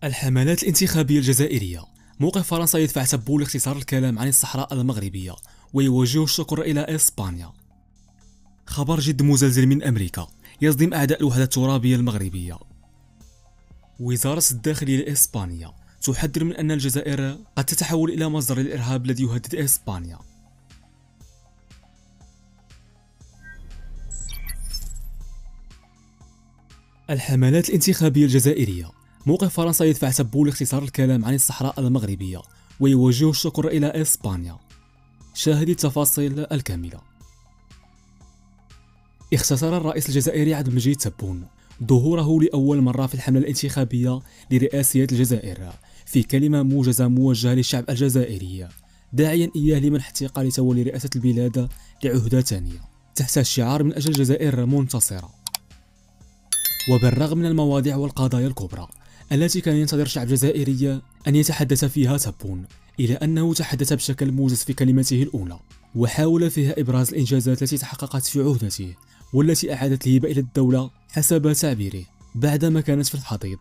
الحملات الانتخابية الجزائرية. موقف فرنسا يدفع تبو لاختصار الكلام عن الصحراء المغربية ويوجه الشكر إلى إسبانيا. خبر جد مزلزل من أمريكا يصدم أعداء الوحدة الترابية المغربية. وزارة الداخلية الإسبانية تحذر من أن الجزائر قد تتحول إلى مصدر للإرهاب الذي يهدد إسبانيا. الحملات الانتخابية الجزائرية. موقف فرنسا يدفع تبو لاختصار الكلام عن الصحراء المغربية ويوجه الشكر إلى إسبانيا. شاهد التفاصيل الكاملة. اختصر الرئيس الجزائري عبد المجيد تبون ظهوره لأول مرة في الحملة الانتخابية لرئاسية الجزائر في كلمة موجزة موجهة للشعب الجزائري، داعيا إياه لمنح الثقة لتولي رئاسة البلاد لعهدة ثانية تحت الشعار من أجل الجزائر منتصرة. وبالرغم من المواضيع والقضايا الكبرى التي كان ينتظر الشعب الجزائري أن يتحدث فيها تبون، إلى أنه تحدث بشكل موجز في كلمته الأولى وحاول فيها إبراز الإنجازات التي تحققت في عهدته والتي أعادت الهبة إلى الدولة حسب تعبيره بعدما كانت في الحضيض.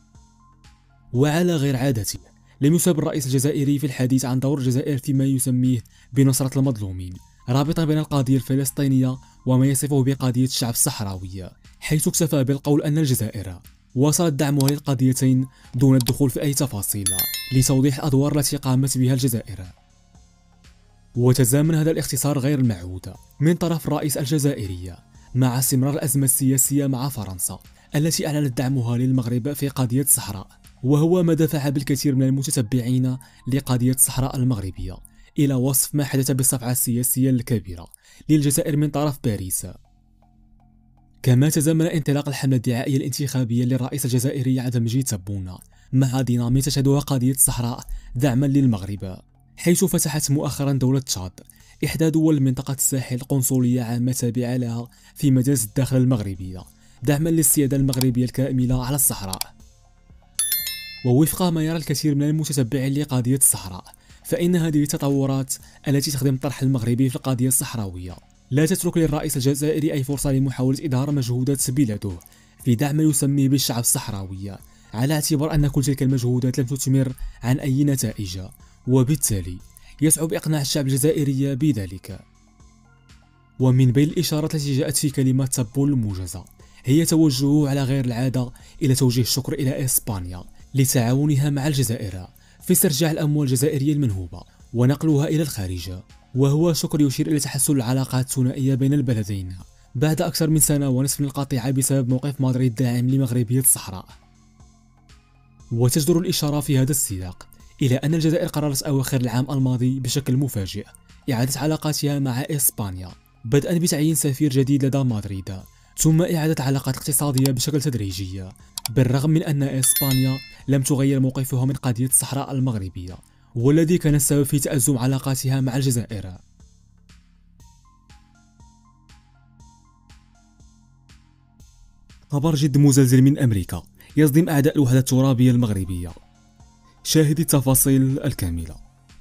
وعلى غير عادته لم يسب الرئيس الجزائري في الحديث عن دور الجزائر فيما يسميه بنصرة المظلومين، رابطا بين القضية الفلسطينية وما يصفه بقضية الشعب الصحراوي، حيث اكتفى بالقول أن الجزائر واصلت دعمها للقضيتين دون الدخول في أي تفاصيل لتوضيح الأدوار التي قامت بها الجزائر. وتزامن هذا الاختصار غير المعهود من طرف الرئيس الجزائري مع استمرار الأزمة السياسية مع فرنسا التي أعلنت دعمها للمغرب في قضية الصحراء، وهو ما دفع بالكثير من المتتبعين لقضية الصحراء المغربية إلى وصف ما حدث بالصفعة السياسية الكبيرة للجزائر من طرف باريس. كما تزامن انطلاق الحملة الدعائية الانتخابية للرئيس الجزائري عبد المجيد تبون مع دينامية تشهدها قضية الصحراء دعما للمغرب، حيث فتحت مؤخرا دولة تشاد إحدى دول منطقة الساحل قنصلية عامة تابعة لها في مدينة الداخل المغربية دعما للسيادة المغربية الكاملة على الصحراء. ووفق ما يرى الكثير من المتتبعين لقضية الصحراء، فإن هذه التطورات التي تخدم الطرح المغربي في القضية الصحراوية لا تترك للرئيس الجزائري أي فرصة لمحاولة إظهار مجهودات بلاده في دعم ما يسميه بالشعب الصحراوي، على اعتبار أن كل تلك المجهودات لم تثمر عن أي نتائج، وبالتالي يصعب إقناع الشعب الجزائري بذلك. ومن بين الإشارات التي جاءت في كلمة تبون الموجزة هي توجهه على غير العادة إلى توجيه الشكر إلى إسبانيا لتعاونها مع الجزائر في استرجاع الأموال الجزائرية المنهوبة ونقلها إلى الخارج، وهو شكر يشير إلى تحسن العلاقات الثنائية بين البلدين بعد أكثر من سنة ونصف من القطيعة بسبب موقف مدريد الداعم لمغربية الصحراء. وتجدر الإشارة في هذا السياق إلى أن الجزائر قررت أواخر العام الماضي بشكل مفاجئ إعادة علاقاتها مع إسبانيا، بدءا بتعيين سفير جديد لدى مدريد، ثم إعادة علاقات اقتصادية بشكل تدريجي، بالرغم من أن إسبانيا لم تغير موقفها من قضية الصحراء المغربية والذي كان السبب في تأزم علاقاتها مع الجزائر. خبر جد مزلزل من أمريكا يصدم أعداء الوحدة الترابية المغربية. شاهد التفاصيل الكاملة.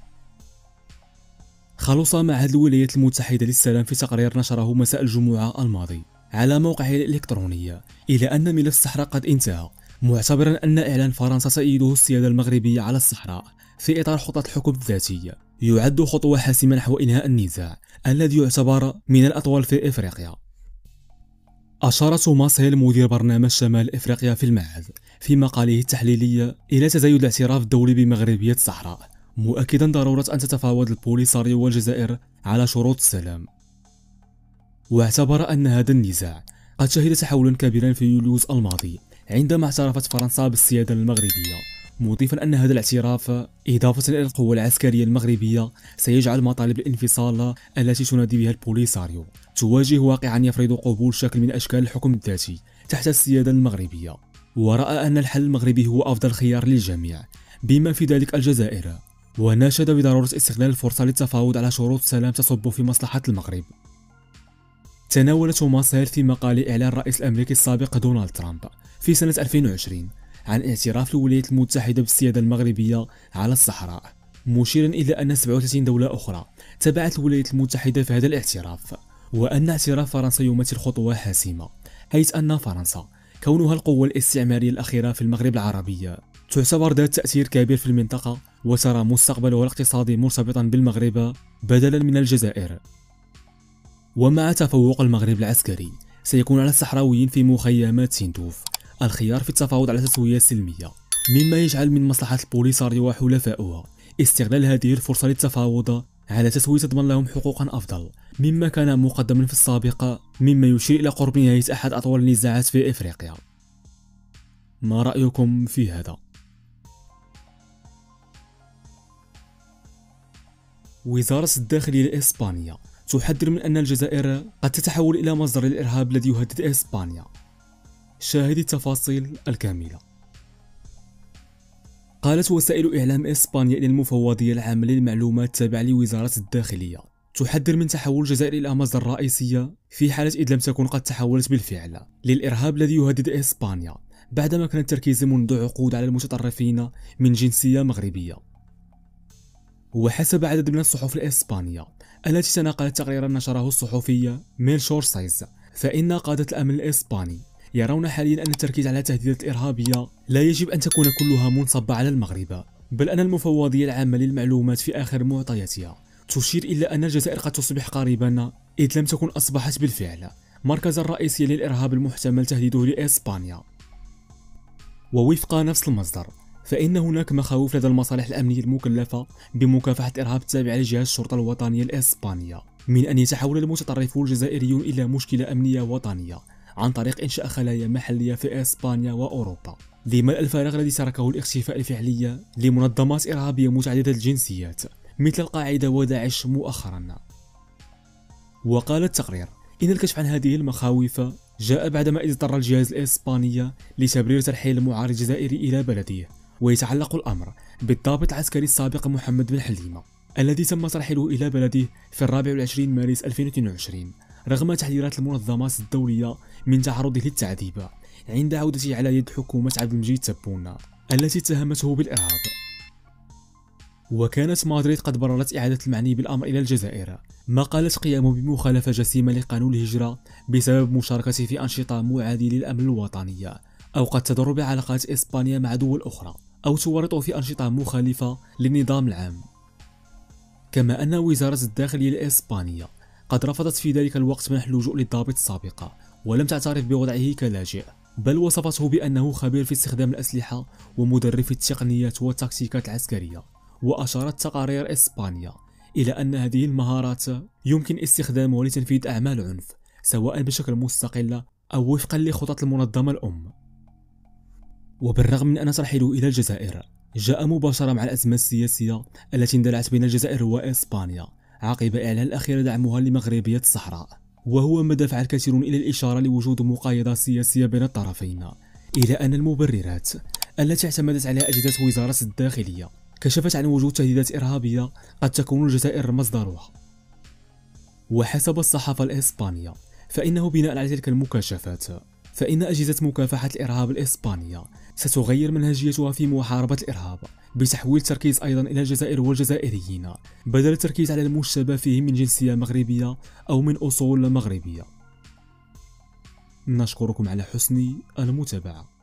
خلص معهد الولايات المتحدة للسلام في تقرير نشره مساء الجمعة الماضي على موقعه الإلكتروني إلى أن ملف الصحراء قد انتهى، معتبرا أن إعلان فرنسا تأييده السيادة المغربية على الصحراء في إطار خطة الحكم الذاتي يعد خطوة حاسمة نحو إنهاء النزاع الذي يعتبر من الأطول في إفريقيا. أشار توماس هيل مدير برنامج شمال إفريقيا في المعهد في مقاله التحليلي إلى تزايد الاعتراف الدولي بمغربية الصحراء، مؤكدا ضرورة أن تتفاوض البوليساريو والجزائر على شروط السلام. واعتبر أن هذا النزاع قد شهد تحولا كبيرا في يوليوز الماضي عندما اعترفت فرنسا بالسيادة المغربية، مضيفا أن هذا الاعتراف إضافة إلى القوة العسكرية المغربية سيجعل مطالب الانفصال التي تنادي بها البوليساريو تواجه واقعا يفرض قبول شكل من أشكال الحكم الذاتي تحت السيادة المغربية، ورأى أن الحل المغربي هو أفضل خيار للجميع بما في ذلك الجزائر، وناشد بضرورة استغلال الفرصة للتفاوض على شروط سلام تصب في مصلحة المغرب. تناول توماس هيل في مقال إعلان الرئيس الأمريكي السابق دونالد ترامب في سنة 2020 عن اعتراف الولايات المتحدة بالسيادة المغربية على الصحراء، مشيرا إلى أن 37 دولة أخرى تبعت الولايات المتحدة في هذا الاعتراف، وأن اعتراف فرنسا يمثل خطوة حاسمة، حيث أن فرنسا كونها القوة الاستعمارية الأخيرة في المغرب العربي تعتبر ذات تأثير كبير في المنطقة وترى مستقبلها الاقتصادي مرتبطا بالمغرب بدلا من الجزائر. ومع تفوق المغرب العسكري سيكون على الصحراويين في مخيمات تندوف الخيار في التفاوض على تسوية سلمية، مما يجعل من مصلحة البوليساريو وحلفائها استغلال هذه الفرصة للتفاوض على تسوية تضمن لهم حقوقا أفضل مما كان مقدما في السابق، مما يشير إلى قرب نهاية أحد أطول النزاعات في إفريقيا. ما رأيكم في هذا؟ وزارة الداخلية الإسبانية تحذر من أن الجزائر قد تتحول إلى مصدر الإرهاب الذي يهدد إسبانيا. شاهد التفاصيل الكاملة. قالت وسائل إعلام إسبانيا إن المفوضية العامة للمعلومات التابعة لوزارة الداخلية تحذر من تحول الجزائر إلى مصدر رئيسية في حالة إذ لم تكن قد تحولت بالفعل للإرهاب الذي يهدد إسبانيا، بعدما كان التركيز منذ عقود على المتطرفين من جنسية مغربية. وحسب عدد من الصحف الإسبانية التي تناقلت تقريرا نشره الصحفي ميلشور سايز، فإن قادة الأمن الإسباني يرون حاليا أن التركيز على التهديدات الإرهابية لا يجب أن تكون كلها منصبة على المغرب، بل أن المفوضية العامة للمعلومات في آخر معطياتها تشير إلى أن الجزائر قد تصبح قريبا إذ لم تكن أصبحت بالفعل مركزا رئيسيا للإرهاب المحتمل تهديده لإسبانيا. ووفق نفس المصدر فإن هناك مخاوف لدى المصالح الأمنية المكلفة بمكافحة الإرهاب التابعة لجهاز الشرطة الوطنية الإسبانية من أن يتحول المتطرفون الجزائريون إلى مشكلة أمنية وطنية عن طريق إنشاء خلايا محلية في إسبانيا وأوروبا، لملء الفراغ الذي تركه الاختفاء الفعلي لمنظمات إرهابية متعددة الجنسيات مثل القاعدة وداعش مؤخرا. وقال التقرير إن الكشف عن هذه المخاوف جاء بعدما اضطر الجهاز الإسباني لتبرير ترحيل المعارض الجزائري إلى بلده، ويتعلق الأمر بالضابط العسكري السابق محمد بن حليمة الذي تم ترحيله إلى بلده في 24 مارس 2022 رغم تحذيرات المنظمات الدولية من تعرضه للتعذيب عند عودته على يد حكومة عبد المجيد تبون التي اتهمته بالإرهاب. وكانت مدريد قد بررت إعادة المعني بالأمر إلى الجزائر، ما قالت قيامه بمخالفة جسيمة لقانون الهجرة بسبب مشاركته في أنشطة معادية للأمن الوطني، أو قد تضر بعلاقات إسبانيا مع دول أخرى، أو تورطه في أنشطة مخالفة للنظام العام. كما أن وزارة الداخلية الإسبانية قد رفضت في ذلك الوقت منح اللجوء للضابط السابق ولم تعترف بوضعه كلاجئ، بل وصفته بأنه خبير في استخدام الأسلحة ومدرب في التقنيات والتكتيكات العسكرية. وأشارت تقارير إسبانيا إلى أن هذه المهارات يمكن استخدامها لتنفيذ أعمال عنف سواء بشكل مستقل أو وفقا لخطط المنظمة الأم. وبالرغم من أن ترحيله إلى الجزائر جاء مباشرة مع الأزمة السياسية التي اندلعت بين الجزائر وإسبانيا عقب إعلان الأخير دعمها لمغربية الصحراء، وهو ما دفع الكثيرون إلى الإشارة لوجود مقايضة سياسية بين الطرفين، إلى أن المبررات التي اعتمدت عليها أجهزة وزارة الداخلية كشفت عن وجود تهديدات إرهابية قد تكون الجزائر مصدرها. وحسب الصحافة الإسبانية فإنه بناء على تلك المكاشفات فإن أجهزة مكافحة الإرهاب الإسبانية ستغير منهجيتها في محاربة الإرهاب بتحويل التركيز أيضا إلى الجزائر والجزائريين بدل التركيز على المشتبه فيه من جنسية مغربية أو من أصول مغربية. نشكركم على حسن المتابعة.